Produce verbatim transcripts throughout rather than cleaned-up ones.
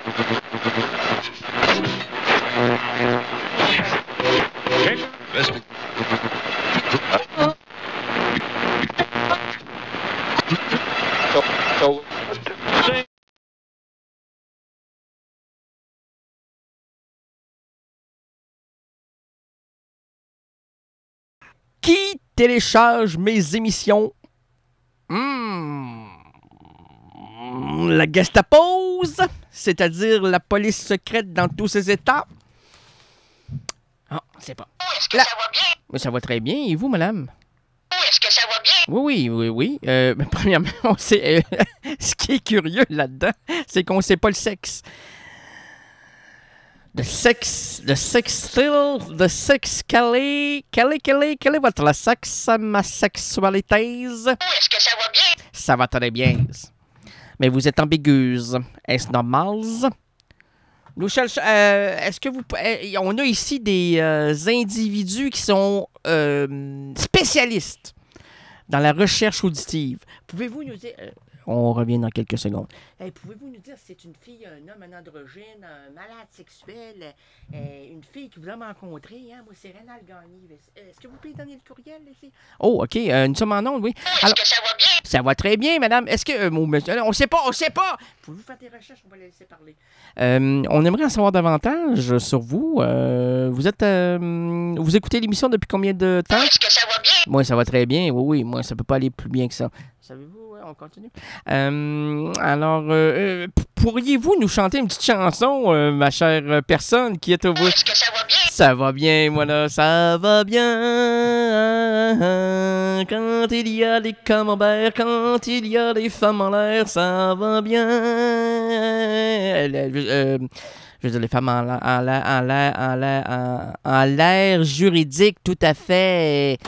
Qui télécharge mes émissions? Hmm. La Gestapose, c'est-à-dire la police secrète dans tous ses états. Ah, c'est pas. Est-ce que Là. ça va bien? Mais ça va très bien. Et vous, madame? Est-ce que ça va bien? Oui, oui, oui, oui. Euh, ben, premièrement, on sait, euh, ce qui est curieux là-dedans, c'est qu'on sait pas le sexe. Le sexe, le sexe thrill, le sexe, quel est, quel est, quel est, quel est votre sexe, ma sexualité? Est-ce que ça va bien? Ça va très bien. Mais vous êtes ambigueuse. Est-ce normal? Nous cherchons. Euh, Est-ce que vous. Euh, on a ici des euh, individus qui sont euh, spécialistes dans la recherche auditive. Pouvez-vous nous dire. Euh, on revient dans quelques secondes. Hey, pouvez-vous nous dire si c'est une fille, un homme, un androgyne, un malade sexuel, euh, une fille que vous avez rencontrée? Hein? Moi, c'est Rénal Gagné. Est-ce que vous pouvez donner le courriel ici? Oh, OK. Euh, nous sommes en onde, oui. Est-ce que ça va bien? Ça va très bien, madame. Est-ce que... Euh, mon monsieur, on sait pas, on sait pas! Pouvez-vous faire des recherches? On va la laisser parler. Euh, on aimerait en savoir davantage sur vous. Euh, vous êtes... Euh, vous écoutez l'émission depuis combien de temps? Est-ce que ça va bien? Moi, ça va très bien. Oui, oui. Moi, ça peut pas aller plus bien que ça. Savez-vous? Ouais, on continue. Euh, alors, euh, euh, pourriez-vous nous chanter une petite chanson, euh, ma chère personne qui est au bout? Est-ce que ça va bien? Ça va bien, voilà, ça va bien. Quand il y a des camemberts, quand il y a des femmes en l'air, ça va bien. Euh, euh, je veux dire, les femmes en l'air, en l'air, en l'air, en l'air, en, en l'air juridique, tout à fait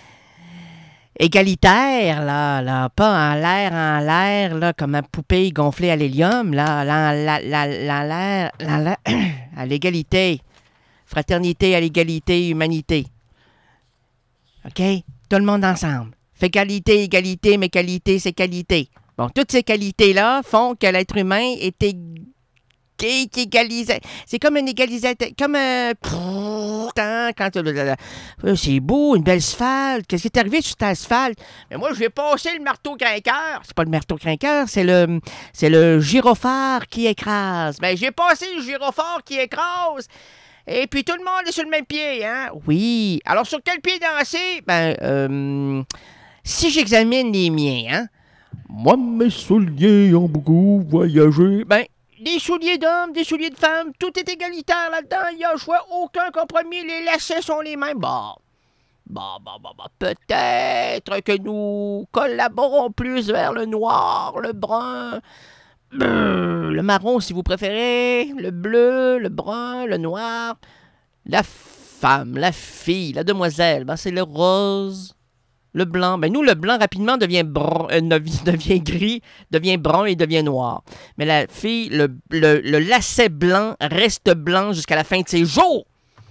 égalitaire, là, là, pas en l'air, en l'air, là, comme un poupée gonflée à l'hélium, là, là, là, là, là, là, là, là, à l'égalité. Fraternité à l'égalité, humanité. OK? Tout le monde ensemble. Fait qualité, égalité, mais qualité, c'est qualité. Bon, toutes ces qualités-là font que l'être humain est égalisé. C'est comme un égalisateur. Comme un. Quand. C'est beau, une belle asphalte. Qu'est-ce qui est arrivé sur cet asphalte? Mais moi, je vais passer le marteau crinqueur. C'est pas le marteau crinqueur, c'est le. C'est le gyrophare qui écrase. Ben, j'ai passé le gyrophare qui écrase. Et puis tout le monde est sur le même pied, hein? Oui. Alors, sur quel pied danser? Ben, euh, si j'examine les miens, hein? Moi, mes souliers ont beaucoup voyagé. Ben, des souliers d'hommes, des souliers de femmes, tout est égalitaire là-dedans. Il n'y a choix, aucun compromis. Les lacets sont les mêmes. Bon. Bon, bon, bon, bon. Peut-être que nous collaborons plus vers le noir, le brun. Le marron, si vous préférez, le bleu, le brun, le noir, la femme, la fille, la demoiselle, ben c'est le rose, le blanc. Ben nous, le blanc, rapidement, devient, brun, euh, devient gris, devient brun et devient noir. Mais la fille, le, le, le lacet blanc reste blanc jusqu'à la fin de ses jours.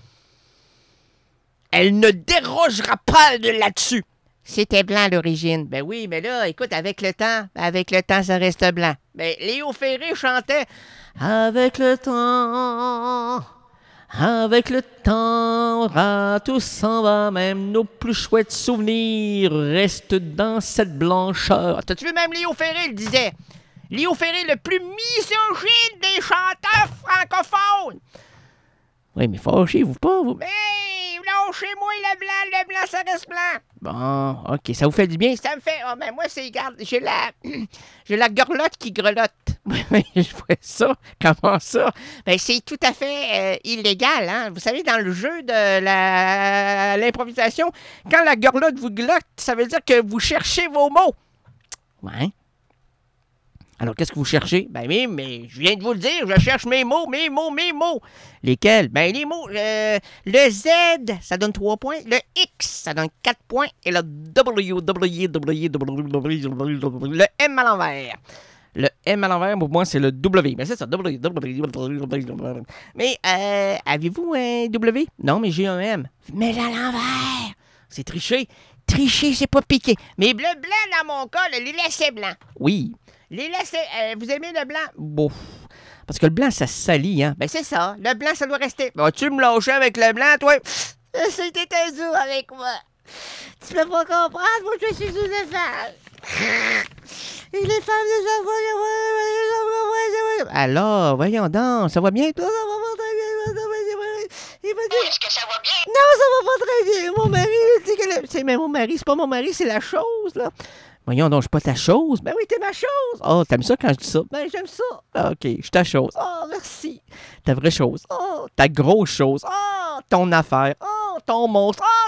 Elle ne dérogera pas de là-dessus. C'était blanc à l'origine. Ben oui, mais là, écoute, avec le temps, avec le temps, ça reste blanc. Ben, Léo Ferré chantait « Avec le temps, avec le temps, ah, tout s'en va, même nos plus chouettes souvenirs restent dans cette blancheur. » T'as-tu vu, même Léo Ferré le disait. Léo Ferré, le plus misogyne des chanteurs francophones. Oui, mais fâchez-vous pas, vous. Mais lâchez-moi le blanc, le blanc, ça reste blanc. Bon, OK, ça vous fait du bien? Ça me fait... Oh, ben moi, c'est... Regarde, j'ai la... j'ai la grelotte qui grelotte. Je vois ça. Comment ça? Ben, c'est tout à fait euh, illégal, hein? Vous savez, dans le jeu de la l'improvisation, quand la grelotte vous glotte, ça veut dire que vous cherchez vos mots. Ouais. Alors, qu'est-ce que vous cherchez? Ben oui, mais je viens de vous le dire, je cherche mes mots, mes mots, mes mots. Lesquels? Ben les mots, euh, le Z, ça donne trois points, le X, ça donne quatre points, et le W, W, W, W, le M à l'envers. Le M à l'envers, pour moi, c'est le W. Mais c'est ça, W, W, W. Mais, euh, avez-vous un W? Non, mais j'ai un M. Mais à l'envers! C'est triché. Tricher, c'est pas piqué. Mais le blanc, dans mon cas, le lacet blanc. Oui. Les lacets, euh, vous aimez le blanc? Bon. Parce que le blanc, ça se salit, hein? Ben, c'est ça. Le blanc, ça doit rester. Vas-tu me lâcher avec le blanc, toi? C'était un dur avec moi. Tu peux pas comprendre, moi, je suis une femme. Et les femmes de sa foi, alors, voyons donc, ça va bien, toi? Ça va pas très bien, ça va bien. Il va dire... Est-ce que ça va bien? Non, ça va pas très bien. Mon mari, il dit que... le- C'est mais mon mari, c'est pas mon mari, c'est la chose, là. Voyons donc, je suis pas ta chose. Ben oui, t'es ma chose. Oh, t'aimes ça quand je dis ça? Ben, j'aime ça. Ah, OK, je suis ta chose. Oh, merci. Ta vraie chose. Oh, ta grosse chose. Oh, ton affaire. Oh, ton monstre. Oh!